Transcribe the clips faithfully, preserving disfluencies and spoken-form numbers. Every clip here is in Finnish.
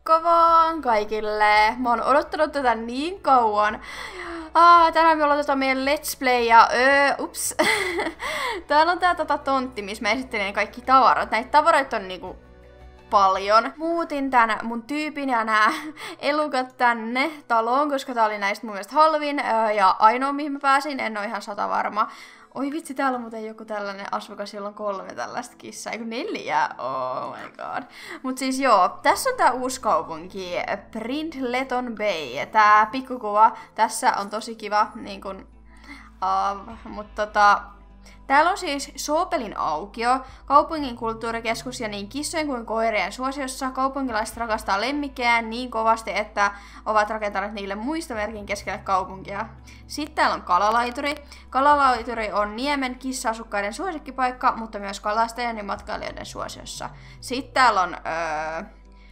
Moikka vaan kaikille! Mä oon odottanut tätä niin kauan. Ah, tänään me ollaan tota meidän Let's Play ja öö, ups. Täällä on tää tota tontti, missä mä esittelin kaikki tavarat. Näitä tavaroita on niinku paljon. Muutin tän mun tyypin ja nää elukat tänne taloon, koska tää oli näistä mun mielestä halvin öö, ja ainoa mihin mä pääsin. En oo ihan sata varma. Oi vitsi, täällä on muuten joku tällainen asukas, jolla on kolme tällaista kissaa, eiku neljä, oh my god. Mut siis joo, tässä on tää uusi kaupunki, Brindleton Bay. Tää pikkukuva tässä on tosi kiva, niin kun, uh, mut tota, täällä on siis Soopelin aukio, kaupungin kulttuurikeskus ja niin kissojen kuin koirien suosiossa. Kaupunkilaiset rakastaa lemmikkejään niin kovasti, että ovat rakentaneet niille muistomerkin keskelle kaupunkia. Sitten täällä on kalalaituri. Kalalaituri on Niemen kissa-asukkaiden suosikkipaikka, mutta myös kalastajien ja matkailijoiden suosiossa. Sitten täällä on öö,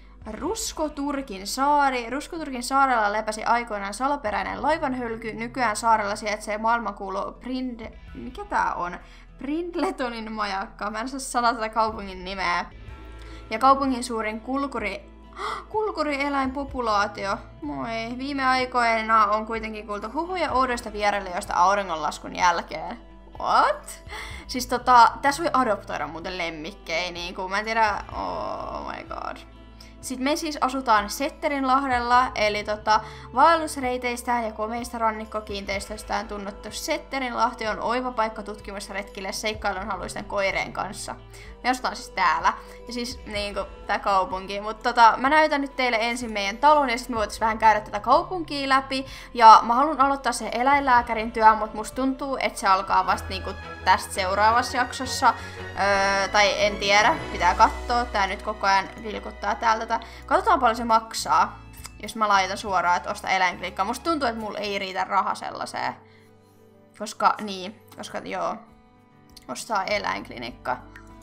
Ruskoturkin saari. Ruskoturkin saarella lepäsi aikoinaan salaperäinen laivanhylky. Nykyään saarella sijaitsee maailmankuulu Brind... Mikä tää on? Brindletonin majakka. Mä en saa sanoa tätä kaupungin nimeä. Ja kaupungin suurin kulkuri... Kulkurieläinpopulaatio. Moi. Viime aikoina on kuitenkin kuultu huhuja oudoista vierailijoista auringonlaskun jälkeen. What? Siis tota, tässä voi adoptoida muuten lemmikkejä, niin kuin mä en tiedä... Oh my god. Sitten me siis asutaan Setterinlahdella, eli tota, vaellusreiteistään ja komeista rannikkokiinteistöistään tunnettu Setterinlahti on oiva paikka tutkimusretkille seikkailunhaluisten koireen kanssa. Me asutaan siis täällä, ja siis niinku tää kaupunki, mutta tota, mä näytän nyt teille ensin meidän talon, ja sitten me voitais vähän käydä tätä kaupunkia läpi, ja mä haluan aloittaa se eläinlääkärin työ, mutta musta tuntuu, että se alkaa vasta niinku tästä seuraavassa jaksossa, öö, tai en tiedä, pitää katsoa, tää nyt koko ajan vilkuttaa täältä. Katsotaan paljon se maksaa, jos mä laitan suoraan, että osta eläinklinikkaa. Musta tuntuu, että mulla ei riitä raha sellaiseen, koska niin, koska joo, ostaa eläinklinikka.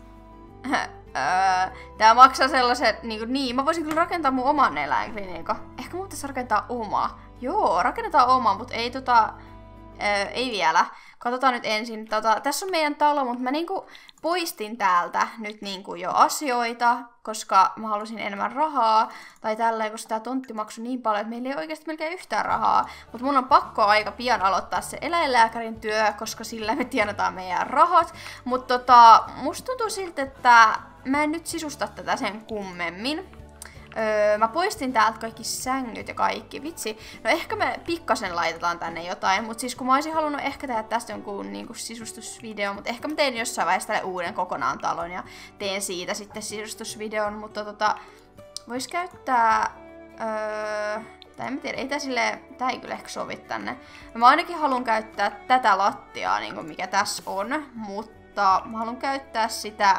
Tää maksaa sellaiset, niin, niin, mä voisin kyllä rakentaa mun oman eläinklinikan. Ehkä mun pitäisi rakentaa omaa. Joo, rakennetaan omaa, mutta ei tota, ää, ei vielä. Katsotaan nyt ensin. Tota, tässä on meidän talo, mutta mä niinku poistin täältä nyt niinku jo asioita, koska mä halusin enemmän rahaa. Tai tälleen, koska tää tontti maksoi niin paljon, että meillä ei oikeasti melkein yhtään rahaa. Mutta mun on pakko aika pian aloittaa se eläinlääkärin työ, koska sillä me tienataan meidän rahat. Mutta tota, musta tuntuu siltä, että mä en nyt sisusta tätä sen kummemmin. Öö, mä poistin täältä kaikki sängyt ja kaikki. Vitsi, no ehkä me pikkasen laitetaan tänne jotain, mutta siis kun mä olisin halunnut ehkä tehdä tästä jonkun niinku sisustusvideo, mutta ehkä mä tein jossain vaiheessa tälle uuden kokonaan talon ja teen siitä sitten sisustusvideon, mutta tota, vois käyttää, öö, tai en mä tiedä, ei tää silleen, tää ei kyllä ehkä sovi tänne. Mä ainakin haluan käyttää tätä lattiaa, niinku mikä tässä on, mutta mä haluan käyttää sitä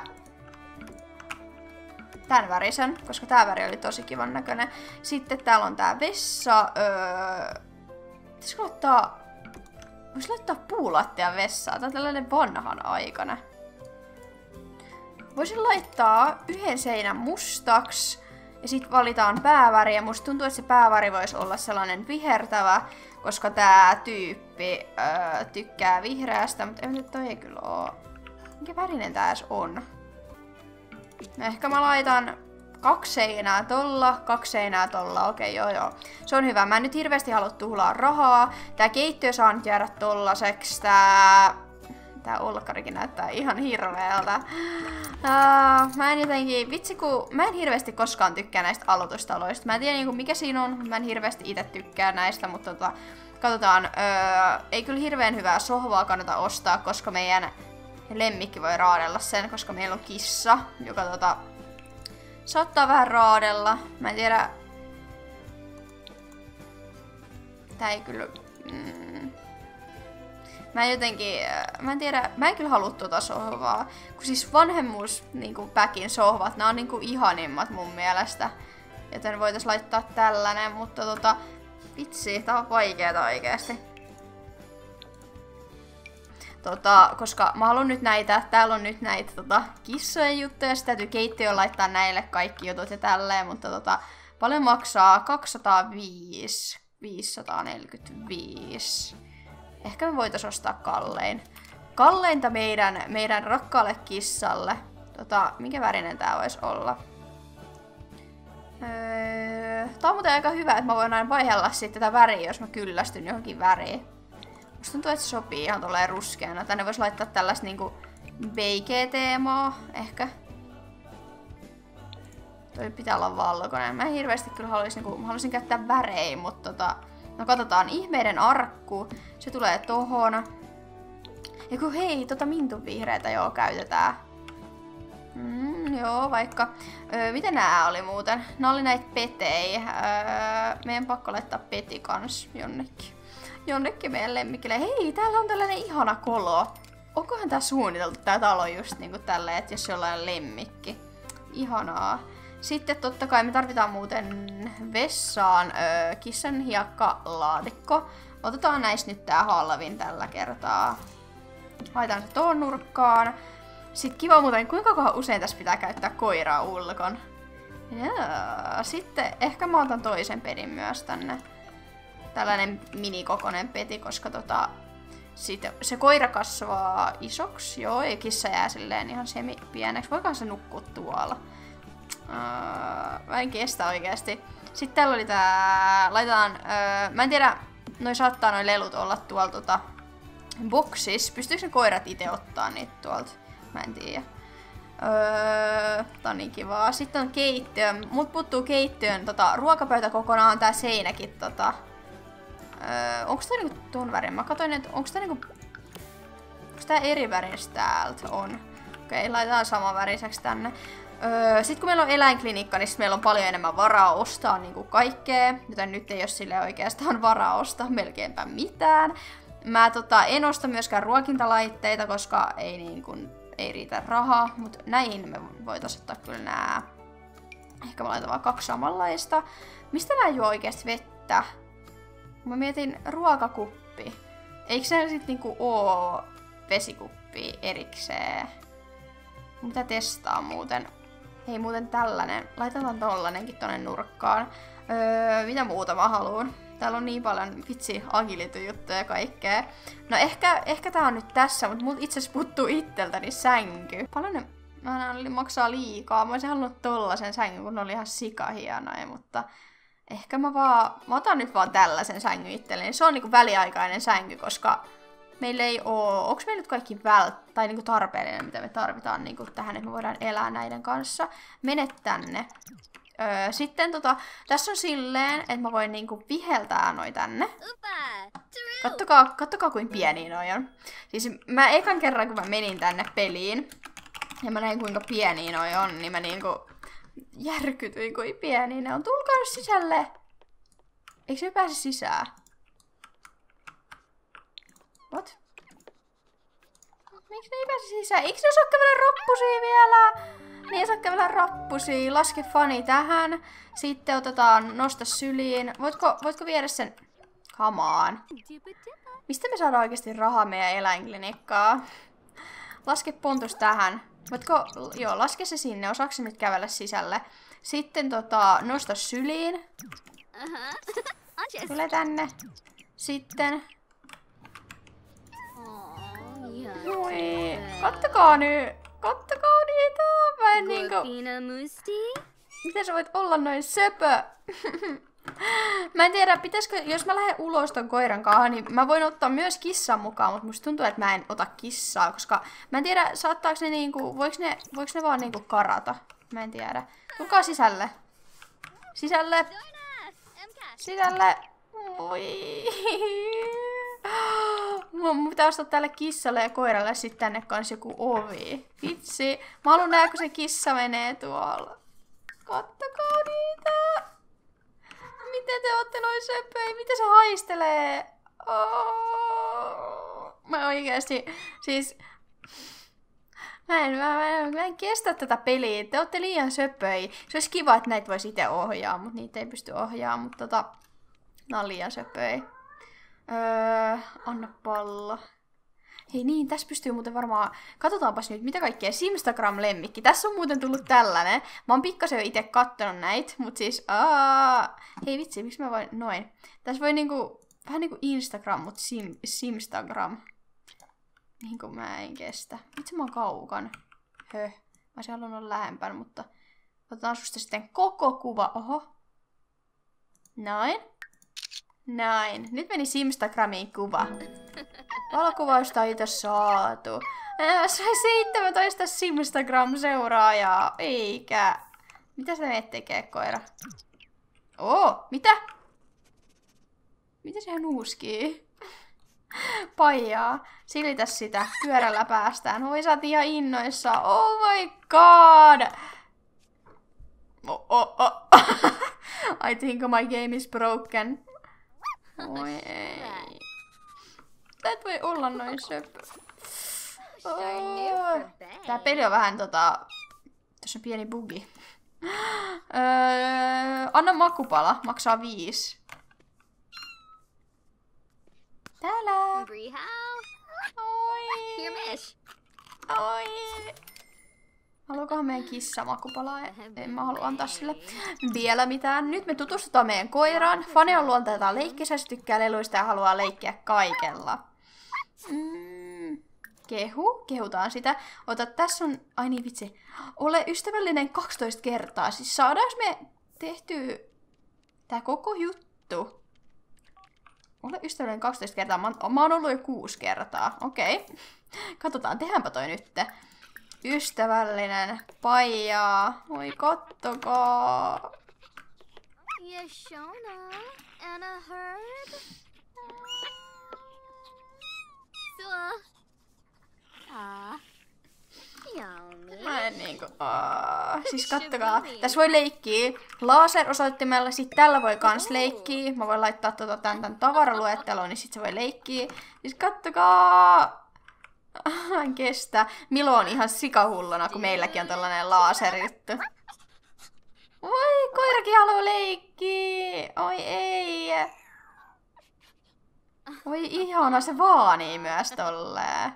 tän värisen, koska tää väri oli tosi kivan näköinen. Sitten täällä on tää vessa. Öö... Pitäisikö laittaa... Vois laittaa puulattian vessaa. Tää on tällainen vanhan aikana. Voisin laittaa yhden seinän mustaksi. Ja sit valitaan pääväri. Ja musta tuntuu, että se pääväri voisi olla sellainen vihertävä. Koska tää tyyppi öö, tykkää vihreästä. Mutta ei toi ei kyllä oo. Mikä värinen tää edes on? No ehkä mä laitan kaksi seinää tolla, kaksi seinää tolla, okei joo joo. Se on hyvä, mä en nyt hirveästi halua tuhlaa rahaa. Tää keittiö saa nyt jäädä tollaseksi, tää... Tää olkkarikin näyttää ihan hirveältä. Uh, mä en jotenkin, vitsi kun mä en hirveästi koskaan tykkää näistä aloitustaloista. Mä en tiedä niinku mikä siinä on, mä en hirveästi itse tykkää näistä, mutta tota, katsotaan. Uh, ei kyllä hirveän hyvää sohvaa kannata ostaa, koska meidän lemmikki voi raadella sen, koska meillä on kissa, joka tota, saattaa vähän raadella. Mä en tiedä... Tää ei kyllä... Mm. Mä en jotenkin... Mä en tiedä... Mä en kyllä halua tuota sohvaa. Kun siis vanhemmuus niinku päkin sohvat, nää on niinku ihanimmat mun mielestä. Joten voitais laittaa tällainen, mutta tota... Vitsi, tää on vaikeeta oikeesti. Tota, koska mä haluan nyt näitä, täällä on nyt näitä tota, kissojen juttuja, sitten täytyy keittiöön laittaa näille kaikki jutut ja tälleen, mutta tota, paljon maksaa kaksisataaviisi, viisisataaneljäkymmentäviisi. Ehkä me voitais ostaa kallein. Kalleinta meidän, meidän rakkaalle kissalle. Tota, mikä värinen tää voisi olla? Öö, on muuten aika hyvä, että mä voin aina vaihella sitten tätä väriä, jos mä kyllästyn johonkin väriin. Musta tuntuu, että se sopii ihan tolleen ruskeana. Tänne vois laittaa tällaista niinku beige-teemaa ehkä. Toi pitää olla valkoinen. Mä en hirveästi kyllä haluaisin, niinku, mä haluaisin käyttää värejä, mutta tota... No katsotaan, ihmeiden arkku. Se tulee tohon. Ja kun hei, tota mintun vihreätä joo käytetään. Mm, joo, vaikka. Öö, miten nää oli muuten? Nää oli näitä petei. Öö, meidän pakko laittaa peti kans jonnekin. Jonnekin meidän lemmikille. Hei, täällä on tällainen ihana kolo. Onkohan tää suunniteltu tää talo just niinku tälleen, että jos jollain lemmikki. Ihanaa. Sitten totta kai me tarvitaan muuten vessaan öö, kissan hiekkalaatikko. Otetaan näistä nyt tää halvin tällä kertaa. Laitan se tuohon nurkkaan. Sitten kiva muuten, kuinka usein tässä pitää käyttää koiraa ulkon. Jaa. Sitten ehkä mä otan toisen pedin myös tänne. Tällainen minikokoinen peti, koska tota, sit se koira kasvaa isoksi. Joo, ja kissa jää silleen ihan semi pieneksi. Voikohan se nukkua tuolla? Uh, mä en kestä oikeesti. Sitten täällä oli tää... Laitetaan... Uh, mä en tiedä, noi saattaa noi lelut olla tuolla tota... Boxis. Pystyykö ne koirat itse ottaa niitä tuolta? Mä en tiedä. Öö, tää on niin kivaa. Sitten on keittiö. Mut puuttuu keittiön tota, ruokapöytä kokonaan. Tää seinäkin tota... Öö, onks tää niinku ton värin? Mä katsoin, että onks tää niinku... Onks tää eri väristä täältä? On. Okei, okay, laitetaan saman väriseksi tänne. Öö, sitten kun meillä on eläinklinikka, niin meillä on paljon enemmän varaa ostaa niinku kaikkea. Joten nyt ei ole sille oikeastaan varaa ostaa melkeinpä mitään. Mä tota, en osta myöskään ruokintalaitteita, koska ei, niin kun, ei riitä rahaa. Mutta näihin me voitais ottaa kyllä nää. Ehkä mä laitan vaan kaksi samanlaista. Mistä nää juo oikeesti vettä? Mä mietin ruokakuppi. Eikö se sit niinku oo vesikuppi erikseen? Mitä testaa muuten? Hei, muuten tällainen. Laitetaan tollanenkin tonne nurkkaan. Öö, mitä muuta mä haluun? Täällä on niin paljon vitsi agility-juttuja ja kaikkea. No ehkä, ehkä tää on nyt tässä, mutta mut itse asiassa puuttuu itseltäni sänky. Paljon ne mä maksaa liikaa. Mä olisin halunnut tollasen sängyn, kun ne oli ihan sikahienoja, mutta ehkä mä vaan, mä otan nyt vaan tällaisen sängyn itselleni. Se on niinku väliaikainen sänky, koska meillä ei oo, onks meillä nyt kaikki vält, tai niinku tarpeellinen, mitä me tarvitaan niinku tähän, että me voidaan elää näiden kanssa. Mene tänne. Öö, sitten tota, tässä on silleen, että mä voin niinku viheltää noi tänne. Kattokaa, kattokaa kuin pieniä noi on. Siis mä ekan kerran kun mä menin tänne peliin, ja mä näin kuinka pieniä noi on, niin mä niinku järkytyin kuin pieniä ne on. Tulkaa nyt sisälle! Eikö se pääse sisään? What? Miksi ne ei pääse sisään? Eikö ne osaa kävellä rappusia vielä? Ne ei osaa kävellä rappusia. Laske fani tähän. Sitten otetaan nosta syliin. Voitko, voitko viedä sen? Come on. Mistä me saadaan oikeasti rahaa meidän eläinklinikkaa? Laske pontus tähän. Voitko, joo, laske se sinne. Osaako se nyt kävellä sisälle? Sitten tota, nosta syliin. Tule tänne. Sitten. Moi. Kattokaa nyt. Kattokaa niitä. Mä en niinku... Miten sä voit olla noin söpö? Mä en tiedä, pitäisikö, jos mä lähden ulos ton koiran kanssa, niin mä voin ottaa myös kissan mukaan, mutta musta tuntuu, että mä en ota kissaa, koska mä en tiedä, saattaako ne niinku, voiko ne, voiko ne vaan niinku karata? Mä en tiedä. Tulkaa sisälle. Sisälle. Sisälle. Moi. Mun pitää ostaa tälle kissalle ja koiralle sitten tänne kans joku ovi. Vitsi. Mä haluan nähdä, kun se kissa menee tuolla. Kattokaa niitä. Miten te ootte noin söpöjä? Miten se haistelee? Oh. Mä oikeesti, siis... Mä en, mä, mä, mä en kestä tätä peliä. Te ootte liian söpöjä. Se olisi kiva, että näitä voisi itse ohjaa, mutta niitä ei pysty ohjaamaan. Mutta tota, nää on liian söpöjä. Öö, anna pallo. Hei niin, tässä pystyy muuten varmaan... Katsotaanpas nyt, mitä kaikkea. Simstagram-lemmikki. Tässä on muuten tullut tällainen. Mä oon pikkasen jo itse kattonut näitä, mut siis... Aa... Hei vitsi, miksi mä voin... Noin. Tässä voi niinku... Vähän niinku Instagram, mut sim, Simstagram. Niinku mä en kestä. Vitsi mä oon kaukan. Höh. Mä olisin halunnut olla lähempänä, mutta... Otetaan susta sitten koko kuva. Oho. Noin. Näin. Nyt meni Simstagramiin kuva. Valokuvausta ei tässä saatu. Ää, sai seitsemäntoista Simstagram-seuraajaa. Eikä. Mitä sä menet tekee, koira? Oo, mitä? Mitä sehän nuuskii? Paijaa. Silitä sitä. Pyörällä päästään. Voi sä oot ihan innoissa. Oh my god! Oh, oh, oh. I think my game is broken. Oi ei. Tää et voi olla noin söpö. Oh. Tää peli on vähän tota... Tässä on pieni bugi. Öö, anna makupala. Maksaa viisi. Täällä. Oi. Oi. Haluakohan meidän kissa makupalaa? En mä halua antaa sille vielä mitään. Nyt me tutustutaan meidän koiraan. Fane on luonteeltaan leikkisä, se tykkää leluista ja haluaa leikkiä kaikella. Mm. Kehu. Kehutaan sitä. Ota, tässä on... Ai niin vitsi. Ole ystävällinen kaksitoista kertaa. Siis saadaanko me tehtyä tää koko juttu? Ole ystävällinen kaksitoista kertaa. Mä oon, mä oon ollut jo kuusi kertaa. Okei. Okay. Katsotaan, tehdäänpä toi nyt. Ystävällinen, paijaa. Voi kattokaa. Yashona, Anna Herb. Sua. Ah. Yummy. Mä en niinku... Aa. Siis kattokaa. Tässä voi leikkiä laser-osoittimella. Sit tällä voi kans leikkiä. Mä voin laittaa tota tän, tän tavaraluetteloon, niin sit se voi leikkiä. Siis kattokaa. Mä en kestä. Milo on ihan sikahulluna, kun meilläkin on tällainen laserjuttu. Voi, koirakin haluaa leikkiä. Oi ei. Oi ihana, se vaanii myös tolleen.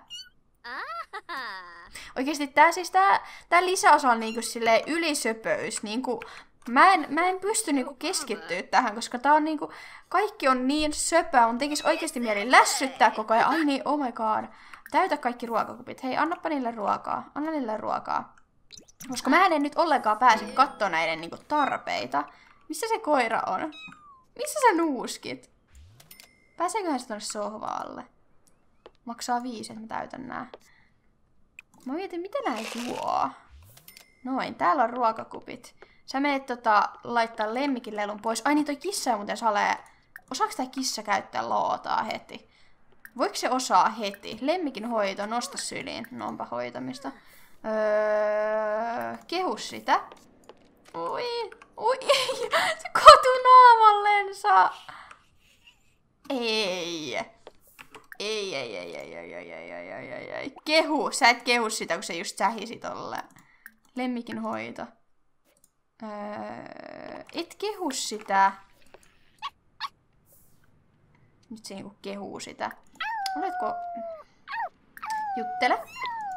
Oikeesti tää siis tää, tää lisäosa on niinku silleen ylisöpöys. Niinku, mä, en, mä en pysty niinku keskittyä tähän, koska tää on niinku, kaikki on niin söpöä. Mun tekis oikeesti mieli lässyttää koko ajan. Ai niin, oh my god. Täytä kaikki ruokakupit. Hei, annappa niille ruokaa. Anna niille ruokaa. Koska mä en nyt ollenkaan pääse katsoa näiden niinku tarpeita. Missä se koira on? Missä sä nuuskit? Pääseeköhän se tonne sohvaalle? Maksaa viisi, että mä täytän nää. Mä mietin, mitä nää juo. Noin, täällä on ruokakupit. Sä menet tota, laittaa lemmikin lelun pois. Ai niin, toi kissa muuten salee. Osaako tää kissa käyttää lootaa heti? Voiko se osaa heti? Lemmikin hoito, nosta syliin. No onpa hoitamista. Öö, kehu sitä. Oi, oi ei. Se katu naamallensa. Ei. Ei, ei, ei, ei, ei, ei, ei, ei, ei, ei, ei. Kehu. Sä et kehu sitä, kun se just sähisi tolleen. Lemmikin hoito. Öö, et kehu sitä. Nyt se niinku kehuu sitä. Oletko... Juttele.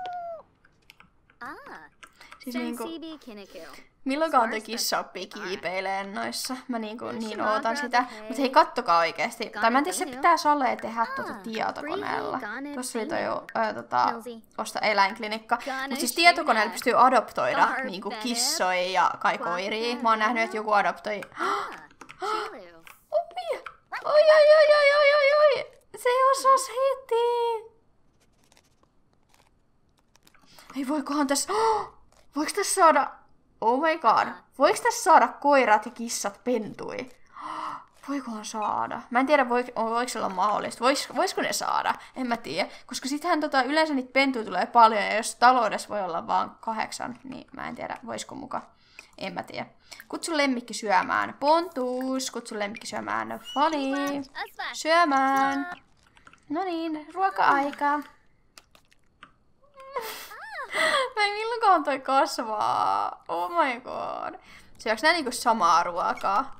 Siis niinku... Milloinkaan toi kissa oppii kiipeileen noissa. Mä niinku niin ootan sitä. Mut hei, kattokaa oikeesti. Tai mä en tiedä, se pitää salee tehdä tuota tietokoneella. Tossa oli toi ö, tota, osta eläinklinikka. Mut siis tietokoneella pystyy adoptoida niinku kissoja ja kai koiria. Mä oon nähnyt, että joku adoptoi... Oi, oi, oi, oi, oi, oi, oi. Se osas heti. Ei voikohan tässä... Oh, voiko tässä saada... Oh my god. Voiko tässä saada koirat ja kissat pentui? Voikohan saada? Mä en tiedä, voiko, voiko se olla mahdollista. Vois, voisiko ne saada? En mä tiedä. Koska sittenhän tota, yleensä niitä pentuja tulee paljon. Ja jos taloudessa voi olla vaan kahdeksan, niin mä en tiedä, voisiko muka. En mä tiedä. Kutsu lemmikki syömään. Pontus, kutsu lemmikki syömään. Funny. Syömään. No niin, ruoka-aika. Mä en milloinkaan toi kasvaa. Oh my god. Syöks nää niinku samaa ruokaa?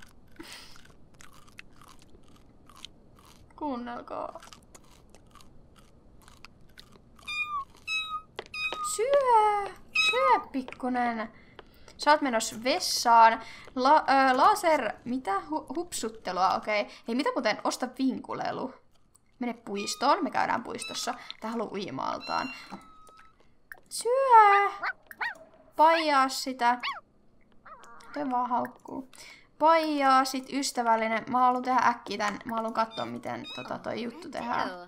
Kuunnelkaa. Syö! Syö, pikkunen. Sä oot menossa vessaan. La, äh, laser... Mitä? Hu, hupsuttelua, okei. Okay. Hei, mitä muuten? Osta vinkulelu. Mene puistoon. Me käydään puistossa. Tää haluu uimaaltaan. Syö! Paijaa sitä. Toi vaan haukkuu. Paijaa, sit ystävällinen. Mä haluan tehdä äkkiä tän. Mä haluan katsoa, miten tota, toi juttu tehdään.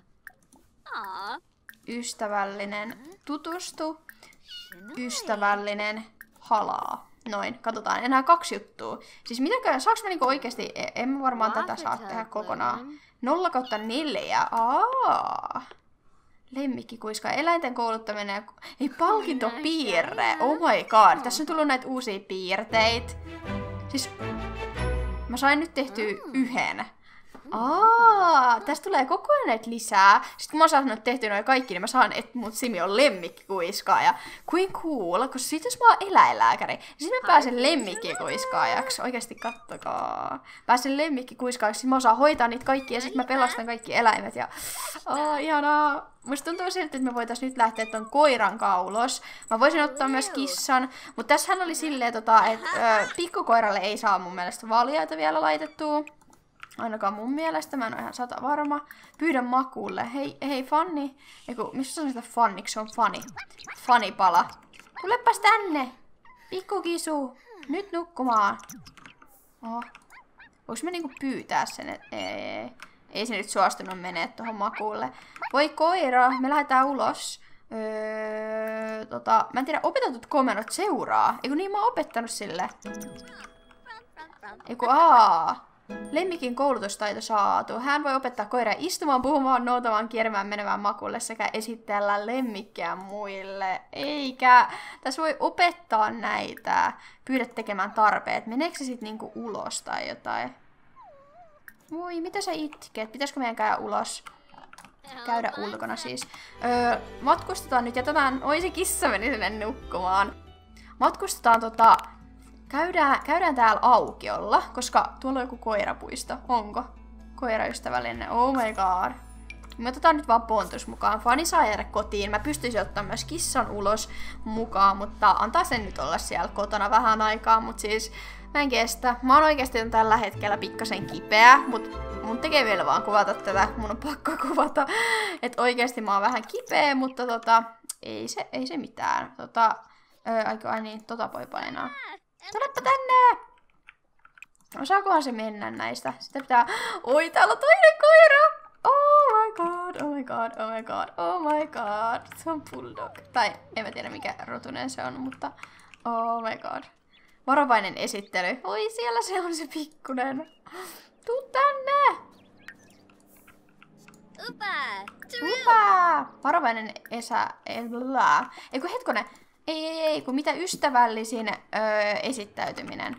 Ystävällinen. Tutustu. Ystävällinen. Halaa. Noin, katsotaan. Enää kaksi juttua. Siis mitäkö, saaks mä niinku oikeesti, en mä varmaan tätä saa tehdä kokonaan. nolla kautta neljä. Aa. Lemmikkikuiska, eläinten kouluttaminen. Ei, palkintopiirre. Oh my god. Tässä on tullut näitä uusia piirteitä. Siis mä sain nyt tehtyä yhden. Aa, tästä tulee koko ajan näitä lisää. Sitten kun mä saan nyt tehtyä noin kaikki, niin mä saan, että mun Simi on lemmikkikuiskaaja. Kuin cool, koska sit jos mä oon eläinlääkäri, niin sit mä pääsen lemmikkikuiskaajaksi. Oikeesti kattokaa. Pääsen lemmikkikuiskaajaksi, sit mä osaan hoitaa niitä kaikki ja sit mä pelastan kaikki eläimet. Ja oh, ihanaa. Musta tuntuu siltä, että me voitais nyt lähteä ton koiran kaulos. Mä voisin ottaa myös kissan, mutta tässähän oli silleen, tota, että ö, pikkukoiralle ei saa mun mielestä valjaita vielä laitettua. Ainakaan mun mielestä, mä en ole ihan sata varma. Pyydän makuulle. Hei, hei Fanni. Eiku, missä on sitä Fanniksi? Se on Fani. Fanipala. Tulepas tänne. Pikkukisu. Nyt nukkumaan. Oho. Voinko mä niinku pyytää sen? Et, ei, ei se nyt suostunut menee tohon makuulle. Voi koira, me lähdetään ulos. Öö, tota, mä en tiedä, opetetut komennot seuraa. Eiku niin mä oon opettanut sille. Eiku aa. Lemmikin koulutustaito saatu. Hän voi opettaa koiraa istumaan, puhumaan, noutamaan, kiermään, menemään makuulle sekä esitellä lemmikkiä muille. Eikä. Tässä voi opettaa näitä. Pyydä tekemään tarpeet. Meneekö se sitten niinku ulos tai jotain? Voi, mitä sä itket? Pitäisikö meidän käydä ulos? Käydä ulkona siis. Öö, matkustetaan nyt. Jätetään... Oi, se kissa meni sinne nukkumaan. Matkustetaan tota... Käydään, käydään täällä aukiolla, koska tuolla on joku koirapuisto. Onko? Koiraystävällinen. Oh my god. Me otetaan nyt vaan Pontus mukaan. Fani saa jäädä kotiin. Mä pystyisin ottaa myös kissan ulos mukaan, mutta antaa sen nyt olla siellä kotona vähän aikaa. Mut siis mä en kestä. Mä oon oikeesti tällä hetkellä pikkasen kipeä, mut mun tekee vielä vaan kuvata tätä. Mun on pakko kuvata. Et oikeesti mä oon vähän kipeä, mutta tota, ei se, ei se mitään. Tota, ää, aiko, ai niin, tota voi painaa. Tulepa tänne! Osaakohan se mennä näistä? Sitten pitää... Oi, täällä on toinen koira! Oh my god, oh my god, oh my god, oh my god. Se on bulldog. Tai en mä tiedä mikä rotunen se on, mutta... Oh my god. Varovainen esittely. Oi, siellä se on se pikkunen. Tuu tänne! Upa! Upa! Varovainen esä... Eiku hetkonen. Ei, ei, ei, kun mitä ystävällisin öö, esittäytyminen.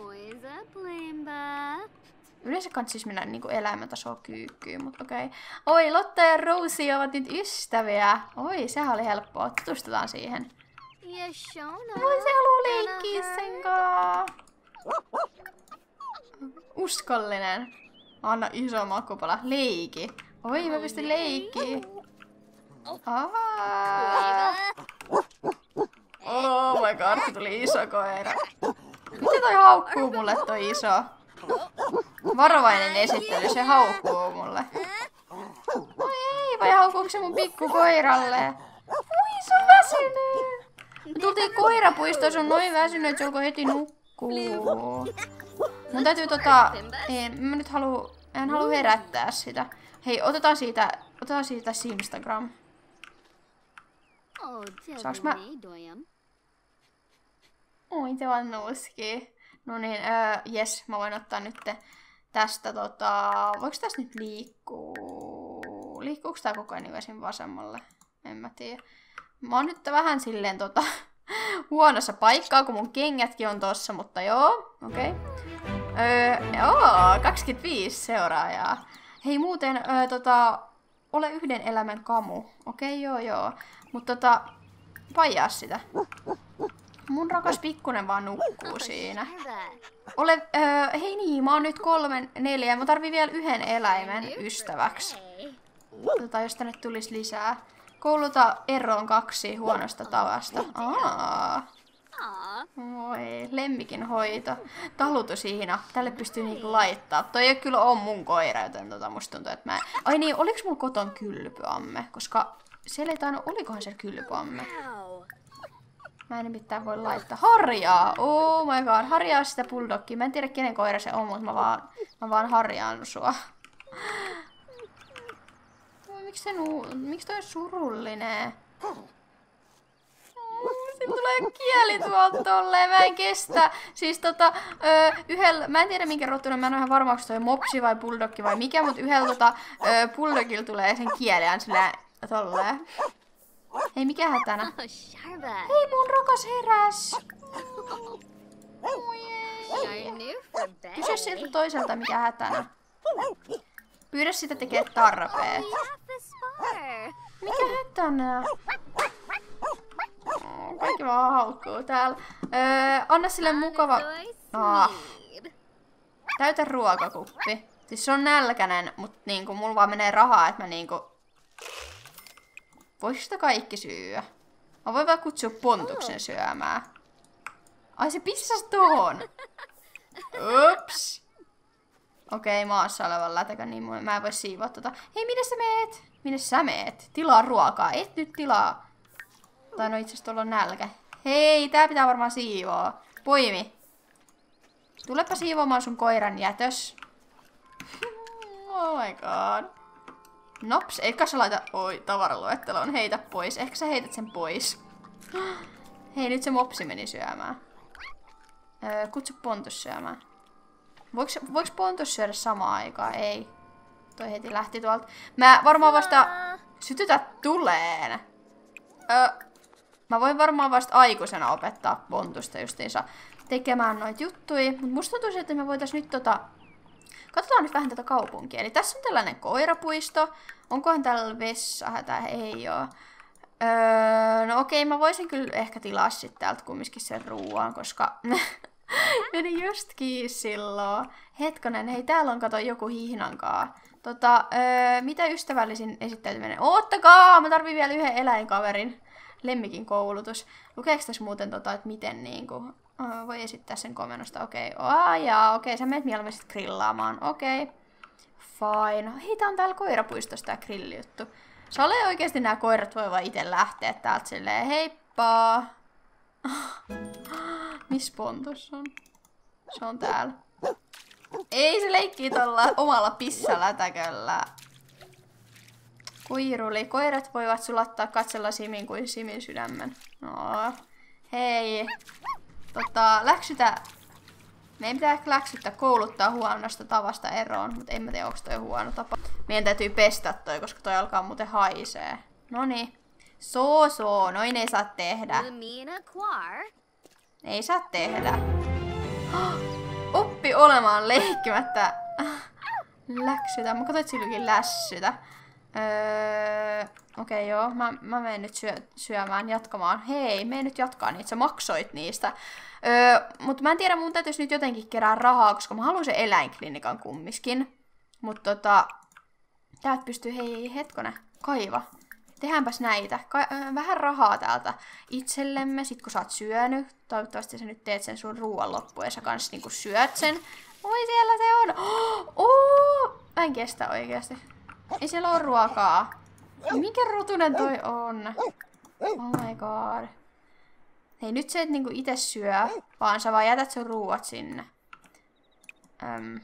Yleensä kans siis mennä niinku elämäntasoa kyykkyyn, mutta okei. Okay. Oi, Lotta ja Rosie ovat nyt ystäviä. Oi, sehän oli helppoa. Tutustutaan siihen. Oi, se haluaa leikkiä sen kaa. Uskollinen. Anna iso makupala. Leiki. Oi, mä pystyn leikkiä. Ahaa. Oh my god, se tuli iso koira. Miten toi haukkuu mulle toi iso? Varovainen esittely, se haukkuu mulle. Oi ei, vai haukkuuko se mun pikkukoiralle? Oi, se on väsynyt. Me tultiin koirapuistoon, se on noin väsynyt, että se alkoi heti nukkuu. Mun täytyy tota... Ei, mä nyt haluu... En halua herättää sitä. Hei, otetaan siitä... Otetaan siitä Instagram. Saanko mä... Oi, te vaan nuski. No niin, öö, jes, mä voin ottaa nyt tästä tota... Voiko tästä nyt liikkuu? Liikkuuko tää koko ajan esim. Vasemmalle? En mä tiedä. Mä oon nyt vähän silleen tota... huonossa paikkaa, kun mun kengätkin on tossa, mutta joo, okei. Okay. Öö, joo, kaksikymmentäviisi seuraajaa. Hei muuten, öö, tota... Ole yhden elämän kamu. Okei, okay, joo joo. Mutta tota, paijaa sitä. Mun rakas pikkunen vaan nukkuu siinä. Ole, öö, hei niin, mä oon nyt kolmen, neljä. Mä tarvin vielä yhden eläimen ystäväksi. Tota, jos tänne tulisi lisää. Kouluta eroon kaksi huonosta tavasta. Aa. Oi, lemmikin hoito. Talutusihina. Tälle pystyy niinku laittaa. Toi ei kyllä on mun koira, joten tota musta tuntuu, että mä... Ai niin, oliks mulla koton kylpyamme? Koska siellä ei tainnut... Olikohan siellä kylpyamme? Mä en nimittäin voi laittaa. Harjaa! Oh my god, harjaa sitä bulldogia. Mä en tiedä kenen koira se on, mutta mä vaan, mä vaan harjaan sua. Miksi se nu... Miksi toi on surullinen? Sitten tulee kieli tuolta tolleen, mä en kestä. Siis tota, ö, yhdellä, mä en tiedä minkä rotunen, mä en ole ihan varma, onko toi mopsi vai bulldogki vai mikä, mutta yhdellä tota, ö, bulldogilla tulee sen kieleään silleen tolleen. Hei, mikä hätänä? Hei, mun rakas heräs! Oi ei. Kysy siltä toiselta, mikä hätänä. Pyydä sitä tekee tarpeet. Mikä hätänä? Oh, kaikki vaan haukkuu täällä. Öö, anna sille mukava... Ah. Täytä ruokakuppi. Siis se on nälkänen, mutta niinku mulla vaan menee rahaa, että mä niinku... Voiko sitä kaikki syödä? Mä voin vaan kutsua Pontuksen syömään. Ai se pissasi tohon. Ups. Okei, okay, maassa olevan lätäkön, niin mä en voi siivoa tota. Hei, minne sä meet? Minne sä meet? Tilaa ruokaa. Et nyt tilaa. Tai no itse tuolla on nälkä. Hei, tää pitää varmaan siivoa. Poimi. Tulepa siivoamaan sun koiran jätös. Oh my god. Nops, eikä sä laita... Oi, tavaraluetteloon. Heitä pois. Ehkä sä heität sen pois. Hei, nyt se mopsi meni syömään. Öö, kutsu Pontus syömään. Voiko, voiko Pontus syödä samaan aikaan? Ei. Toi heti lähti tuolta. Mä varmaan vasta... Sytytä tuleen. Öö, mä voin varmaan vasta aikuisena opettaa Pontusta justiinsa tekemään noita juttuja. Mut musta tuntuu, että me voitais nyt tota... Katsotaan nyt vähän tätä kaupunkia. Eli tässä on tällainen koirapuisto. Onkohan täällä vessahätä? Ei oo. Öö, no okei, mä voisin kyllä ehkä tilaa sitten täältä kumminkin sen ruoan, koska meni just kiinni silloin. Hetkonen, hei täällä on kato joku hihnankaa. Tota, öö, mitä ystävällisin esittäytyminen? Oottakaa! Mä tarvin vielä yhden eläinkaverin. Lemmikin koulutus. Lukeeko tässä muuten tota, että miten niinku... Oh, voi esittää sen komennusta, okei. Okay. Oh, jaa, okei, okay. Sä menet mieluummin sit grillaamaan, okei. Okay. Fine. Hei, tää on täällä koirapuistossa tää grillijuttu. Se ole oikeesti nää koirat voi vaan ite lähteä täältä silleen, heippa! Miss Pontus on? Se on täällä. Ei, se leikkii tuolla omalla pissalätäköllä. Kuiruli. Koirat voivat sulattaa katsella Simin kuin Simin sydämen. No, hei. Tota, läksytä... Meidän pitää ehkä läksyttää kouluttaa huonosta tavasta eroon, mutta en mä tiedä, onko toi huono tapa. Meidän täytyy pestä toi, koska toi alkaa muuten haisee. Noniin. Soo soo, noin ei saa tehdä. Ei saa tehdä. Oppi olemaan leikkimättä. Läksytä. Mä katsoin, että silläkin lässytä. Öö, Okei, okay, joo. Mä, mä menen nyt syö, syömään, jatkamaan. Hei, menen nyt jatkaa niitä. Sä maksoit niistä. Öö, Mutta mä en tiedä, mun täytyisi nyt jotenkin kerää rahaa, koska mä haluan sen eläinklinikan kummiskin. Mutta tota... Täältä pystyy, hei, hetkonen, kaiva. Tehdäänpäs näitä. Ka- öö, vähän rahaa täältä itsellemme, sit kun sä oot syönyt. Toivottavasti sä nyt teet sen sun ruoan loppuun ja sä kans niinku syöt sen. Oi, siellä se on! Oh, oh! Mä en kestä oikeasti. Ei siellä ole ruokaa. Mikä rotunen toi on? Oh my god. Hei, nyt sä et niinku ite syö, vaan sä vaan jätät sun ruuat sinne. Öm.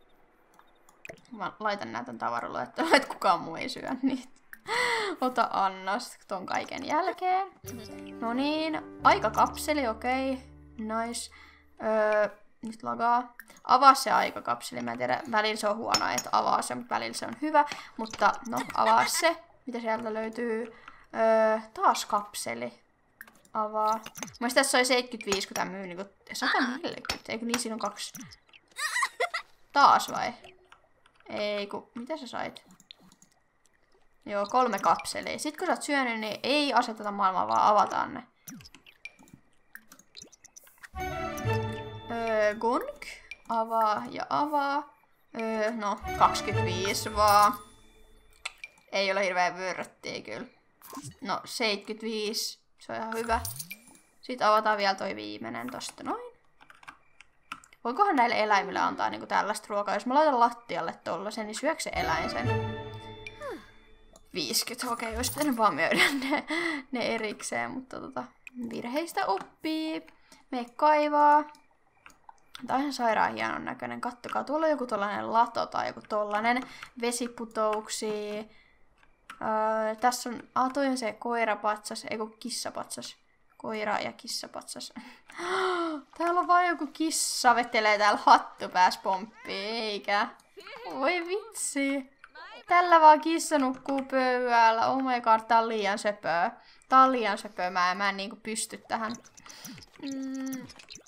Mä laitan nää tän tavaraluetteloon, että kukaan muu ei syö niitä. Ota annos ton kaiken jälkeen. No niin, aikakapseli, okei. Okay. Nice. Öö, nyt lagaa. Avaa se aikakapseli. Mä en tiedä, välillä se on huono, että avaa se, mutta välillä se on hyvä. Mutta no, avaa se. Mitä sieltä löytyy? Öö, taas kapseli. Avaa. Mä tässä oli seitsemänkymmentäviisi, kun tää myy niinku sata neljäkymmentä. Eikö niin, siinä on kaksi. Taas vai? Ei ku, mitä sä sait? Joo, kolme kapselia. Sitten kun sä oot syönyt, niin ei aseteta maailmaa, vaan avataan ne. Öö, gonk. Avaa ja avaa. Öö, no, kaksikymmentäviisi vaan. Ei ole hirveän vörröttiä kyllä. No, seitsemänkymmentäviisi. Se on ihan hyvä. Sitten avataan vielä toi viimeinen tosta noin. Voinkohan näille eläimille antaa niinku tällaista ruokaa? Jos mä laitan lattialle tollasen, niin syöks se eläin sen? viisikymmentä, okei, okay, olisi pitänyt vaan myydä ne, ne erikseen, mutta tota... Virheistä oppii. Me kaivaa. Tää on ihan sairaan hienon näköinen. Kattokaa, tuolla on joku tollanen lato tai joku tollanen. Vesiputouksia. Öö, tässä on, ah toi on se koirapatsas, ei kun kissapatsas. Koira ja kissapatsas. Täällä on vaan joku kissa vetelee täällä hattu pääs pomppii, eikä? Voi vitsi. Tällä vaan kissa nukkuu pöydällä. Oh my god, tää on liian söpöä. Tää on liian söpöä, mä en, mä en niinku pysty tähän. Mm.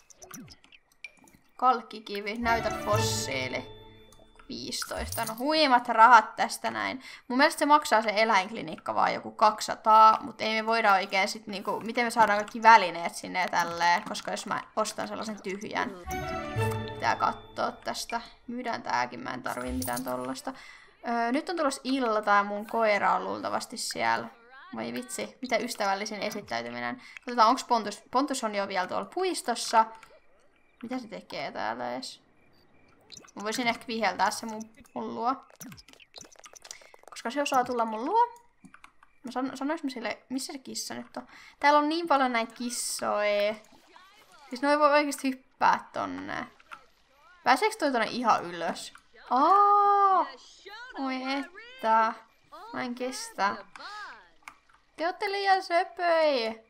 Kalkkikivi, näytä fossiili. viisitoista. No huimat rahat tästä näin. Mun mielestä se maksaa se eläinklinikka vaan joku kaksisataa, mutta ei me voida oikein sit niinku, miten me saadaan kaikki välineet sinne ja tälleen, koska jos mä ostan sellaisen tyhjän. Pitää katsoa tästä. Myydään tääkin, mä en tarvii mitään tollasta. Öö, nyt on tulossa ilta ja mun koira on luultavasti siellä. Voi vitsi, mitä ystävällisin esittäytyminen. Katsotaan, onks Pontus. Pontus on jo vielä tuolla puistossa. Mitä se tekee täällä edes? Mä voisin ehkä viheltää se mun, mun luo. Koska se osaa tulla mun luo. Mä san, sanois mä sille, missä se kissa nyt on? Täällä on niin paljon näitä kissoja. Siis noi voi oikeesti hyppää tonne. Pääseekö toi tonne ihan ylös? Aa! Oi että. Mä en kestä. Te ootte liian söpöi.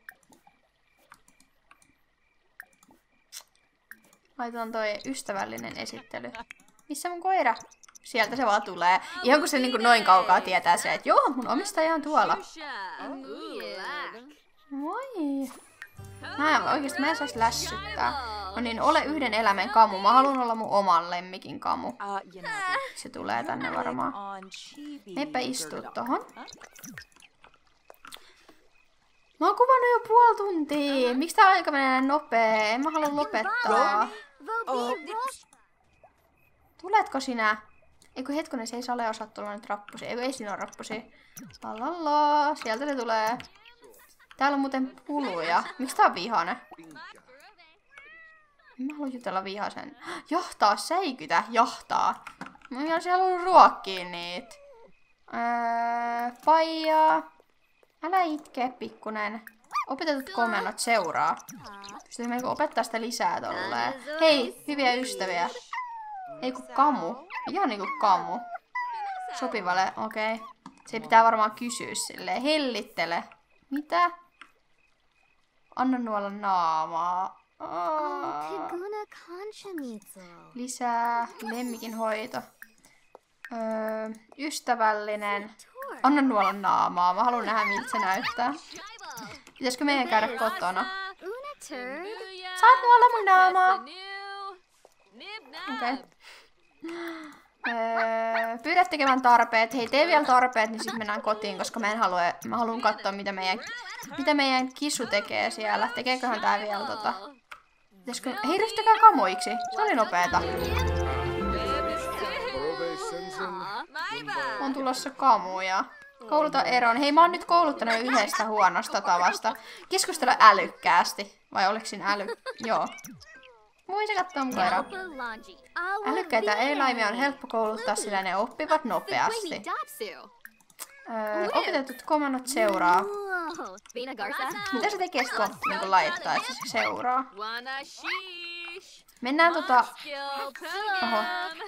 Laitetaan toi ystävällinen esittely. Missä mun koira? Sieltä se vaan tulee. Ihan kun se niin kuin noin kaukaa tietää se, että joo, mun omistaja on tuolla. Moi. Mä en oikeesti mä en sais lässyttää. No niin, ole yhden eläimen kamu. Mä haluan olla mun oman lemmikin kamu. Se tulee tänne varmaan. Meppä istuu tohon. Mä oon kuvannut jo puoli tuntia. Miksi tää aika menee näin nopee? En mä halua lopettaa. Tuletko sinä? Eikö hetkonen, se ei Sale osaa tulla nyt rappusi. Eikö ei siinä ole rappusi? Lalala, sieltä se tulee. Täällä on muuten puluja. Miksi tää on vihane? Mä haluan jutella vihasen. Jahtaa, säikytä, jahtaa. Mä olisin halunnut ruokkia niitä. Öö, paijaa. Älä itke, pikkunen. Opetetut komennot seuraa. Pystytkö me opettaa sitä lisää tolleen? Hei, hyviä ystäviä. Ei ku kamu. Ihan niinku kamu. Sopivalle, okei. Okay. Se pitää varmaan kysyä silleen. Hellittele. Mitä? Anna nuolla naamaa. Lisää. Lemmikin hoito. Öö, ystävällinen. Anna nuolla naamaa. Mä haluan nähdä, miltä se näyttää. Pitäisikö meidän käydä kotona? Saat nuolla mun naamaa. Okei. Okay. Öö, pyydät tekemään tarpeet. Hei, tee vielä tarpeet, niin sitten mennään kotiin, koska mä en halua, mä haluan katsoa, mitä meidän, mitä meidän kissu tekee siellä. Tekeeköhän tää vielä tota? Pitäisikö... Hei, ryhtykää kamuiksi. Se oli nopeeta. On tulossa kamuja. Kouluta eroon. Hei, mä oon nyt kouluttanut yhdestä huonosta tavasta. Keskustella älykkäästi. Vai oliko siinä äly... Joo. Voisi katsoa mun koiraa. Älykkäitä eläimiä on helppo kouluttaa, sillä ne oppivat nopeasti. Öö, opetetut komannot seuraa. Mitä se tekee sitten, kun niin laittaa, että se seuraa? Mennään tota... Oho.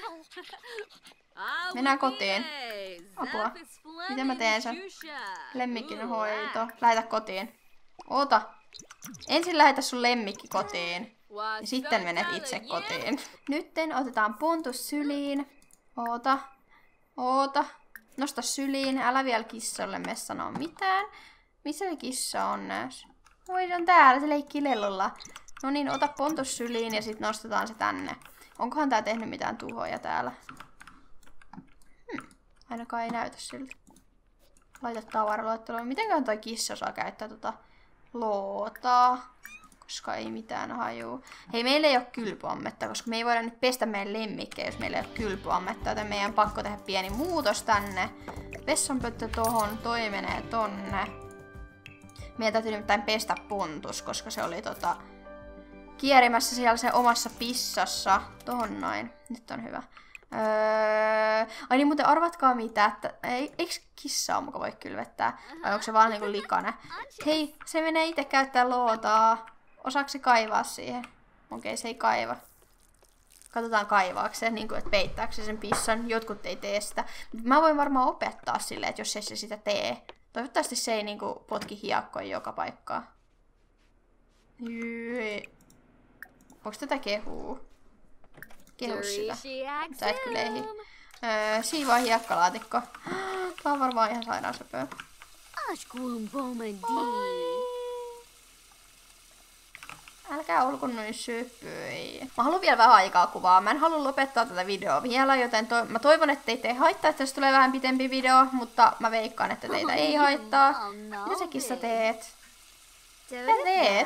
Mennään kotiin. Apua. Miten mä teen sen? Lemmikin hoito. Lähetä kotiin. Oota. Ensin lähetä sun lemmikki kotiin. Ja sitten menet itse kotiin. Nytten otetaan Pontus syliin. Oota. Oota. Nosta syliin. Älä vielä kissalle me sanoa mitään. Missä se kissa on näes? Oi, se on täällä. Se leikkii lelulla. No niin, ota Pontus syliin ja sitten nostetaan se tänne. Onkohan tää tehnyt mitään tuhoja täällä? Hmm. Ainakaan ei näytä siltä. Laita tavaraluetteloon. Mitenköhän toi kissa saa käyttää tota lootaa? Koska ei mitään hajuu. Hei, meillä ei ole kylpyammetta, koska me ei voida nyt pestä meidän lemmikkejä, jos meillä ei ole kylpyammetta. Joten meidän on pakko tehdä pieni muutos tänne. Vessanpöttö tohon, toi menee tonne. Meidän täytyy nimittäin pestä Pontus, koska se oli tota... kierimässä siellä sen omassa pissassa. Tohon noin. Nyt on hyvä. Öö... Ai niin, muuten arvatkaa mitä, että... Ei, eikö kissaa muka voi kylvettää? Vai onko se vaan niinku likane? Hei, se menee itse käyttää lootaa. Osaako se kaivaa siihen? Okei, se ei kaiva. Katsotaan kaivaako se, niin kuin, että peittääkö se sen pissan. Jotkut ei tee sitä. Mä voin varmaan opettaa silleen, että jos ei se sitä tee. Toivottavasti se ei niin kuin, potki hiakkoja joka paikkaan. Jyy. Onko tätä kehuu? Kehu sitä. Sä et kyllä ehdi. Öö, siivaa hiekkalaatikko. Tää on varmaan ihan sairaan söpöä. Älkää olko noin söpöi. Mä haluan vielä vähän aikaa kuvaa. Mä en halua lopettaa tätä videoa vielä, joten to mä toivon, että teitä ei haittaa, että tässä tulee vähän pitempi video, mutta mä veikkaan, että teitä ei haittaa. Mitä sä kissa teet? Mitä teet?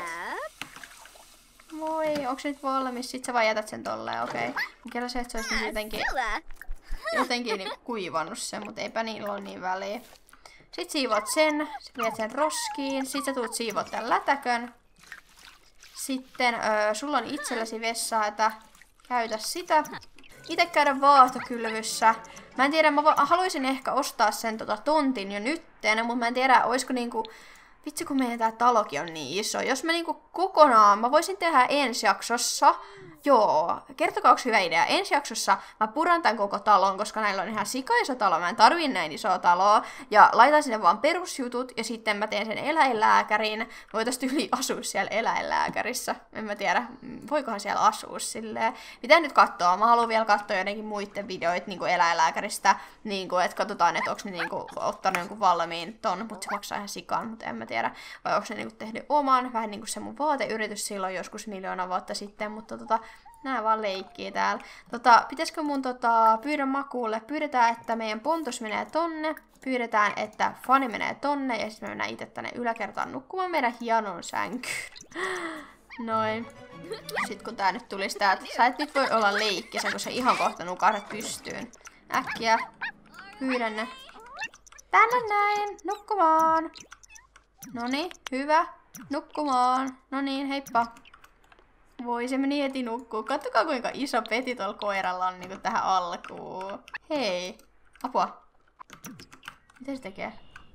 Moi, onko se nyt valmis? Sit sä vaan jätät sen tolleen, okei. Okay. Kyllä se, että se olisi nyt jotenkin, jotenkin niin kuivannut sen, mutta eipä niillä ole niin väliä. Sit siivot sen, sit viet sen roskiin, sit sä tuut siivot tän lätäkön. Sitten öö, sulla on itselläsi vessaa, että käytä sitä. Itse käydä vaahtokylvyssä. Mä en tiedä, mä haluaisin ehkä ostaa sen tota tontin jo nytten, mutta mä en tiedä, olisiko niinku... Vitsi, kun meidän tää talokin on niin iso. Jos mä niinku kokonaan, mä voisin tehdä ensi jaksossa. Joo, kertokaa, onko hyvä idea. Ensi jaksossa mä puran tän koko talon, koska näillä on ihan sikaiso talo. Mä en tarvii näin isoa taloa. Ja laitan sinne vaan perusjutut ja sitten mä teen sen eläinlääkärin. Mä voitais tyyli asua siellä eläinlääkärissä. En mä tiedä, voikohan siellä asua silleen. Mitä nyt katsoa? Mä haluan vielä katsoa jotenkin muiden videoita niin kuin eläinlääkäristä. Niin kuin, että katsotaan, että onko ne niin kuin, ottanut jonkun valmiin ton. Mutta se maksaa ihan sikaan, mutta en mä tiedä. Vai onko ne niin kuin, tehnyt oman. Vähän niin kuin se mun vaateyritys silloin joskus miljoona vuotta sitten. Mutta tota... Nää vaan leikkii täällä. Tota, pitäisikö mun tota, pyydä makuulle? Pyydetään, että meidän Pontus menee tonne. Pyydetään, että Fani menee tonne. Ja sitten me mennään itse tänne yläkertaan nukkumaan meidän hienon sänkyyn. Noin. Sitten kun tää nyt tulisi täältä. Sä et nyt voi olla leikkisä, kun sä ihan kohta nukahdat pystyyn. Äkkiä. Pyydän ne. Tänne näin. Nukkumaan. Noniin, hyvä. Nukkumaan. No niin, heippa. Voi, se meni heti nukkuu. Katsokaa kuinka iso peti tuolla koiralla on niin tähän alkuun. Hei. Apua. Mitä se tekee?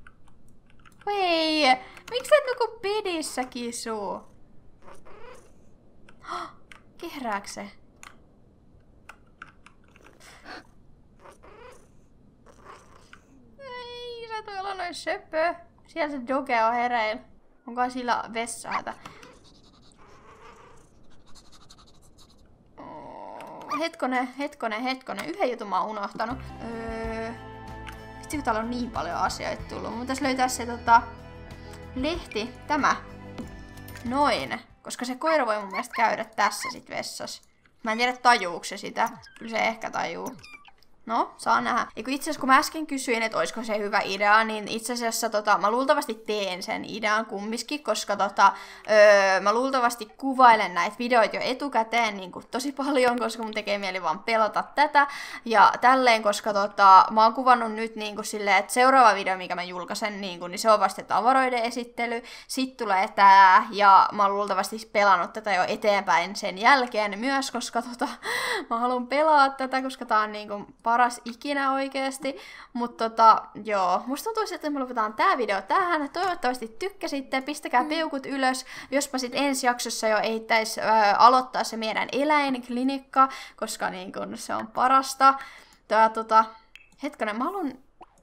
Hei. Miksi sä et nuku pedissä, kisu? Kehrääkö se? Ei, sä et olla noin söpö. Siellä se doge on hereillä. Onko sillä vessahätä? Hetkonen, hetkonen, hetkonen. Yhden jutun mä oon unohtanut. Öö... Vitsi, kun täällä on niin paljon asioita tullut. Mun pitäis löytää se tota... lehti. Tämä. Noin. Koska se koira voi mun mielestä käydä tässä sit vessassa. Mä en tiedä tajuuko se sitä. Kyllä se ehkä tajuu. No, saa nähdä. Ja kun itse asiassa kun mä äsken kysyin, että olisiko se hyvä idea, niin itse asiassa tota, mä luultavasti teen sen idean kumminkin, koska tota, öö, mä luultavasti kuvailen näitä videoita jo etukäteen niin kuin tosi paljon, koska mun tekee mieli vaan pelata tätä. Ja tälleen, koska tota, mä oon kuvannut nyt niin kuin silleen, että seuraava video, mikä mä julkaisen, niin, kuin, niin se on vasta tavaroiden esittely. Sitten tulee tää, ja mä oon luultavasti pelannut tätä jo eteenpäin sen jälkeen myös, koska tota, mä haluan pelaa tätä, koska tää on niin kuin paras ikinä oikeesti, mutta tota, joo, musta tuntuu, että me lopetaan tää video tähän. Toivottavasti tykkäsitte, pistäkää peukut ylös, jospa sit ensi jaksossa jo ehtäis ö, aloittaa se meidän eläinklinikka, koska niin kun se on parasta. Tää, tota, hetkonen, mä haluan...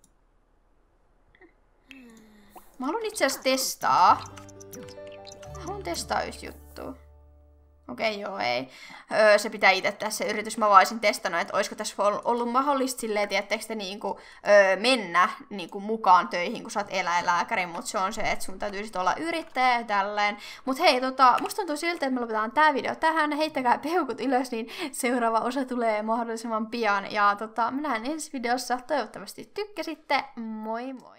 Mä haluan itse asiassa testaa. Mä haluan testaa yhtä juttua. Okei, okay, joo, ei. Öö, se pitää itse tehdä se yritys. Mä voisin testannut, että olisiko tässä ollut mahdollista silleen, tiedättekö te, niinku, öö, mennä niinku, mukaan töihin, kun sä oot eläinlääkäri, mutta se on se, että sun täytyy sit olla yrittäjä ja tälleen. Mut hei, tota, musta tuntuu siltä, että me lopetaan tää video tähän. Heittäkää peukut ylös, niin seuraava osa tulee mahdollisimman pian. Ja tota, mä näen ensi videossa. Toivottavasti tykkäsitte. Moi moi!